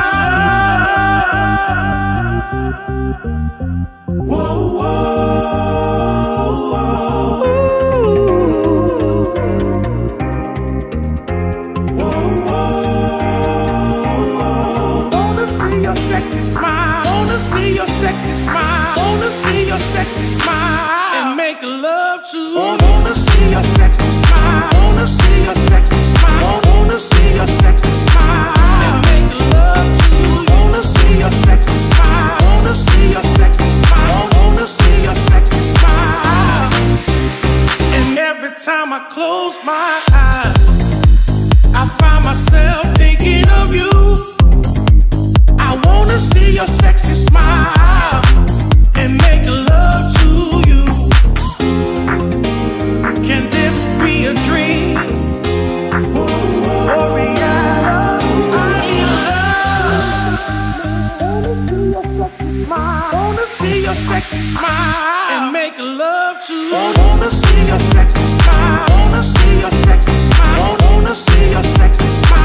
Whoa, whoa, whoa, whoa. Wanna see your sexy smile. Wanna see your sexy smile. Wanna see your sexy smile and make love to. Wanna see your sexy smile. Wanna see your sexy smile. Wanna see your sexy smile and make love to. Wanna see your sexy smile. Wanna see your sexy smile. Wanna see your sexy smile. And every time I close my eyes, I find myself thinking of you. I wanna see your sexy smile and make love to you. Can this be a dream? Or reality? Wanna see your sexy smile and make love to. Wanna see your sexy smile. Wanna see your sexy smile. Wanna see your sexy smile.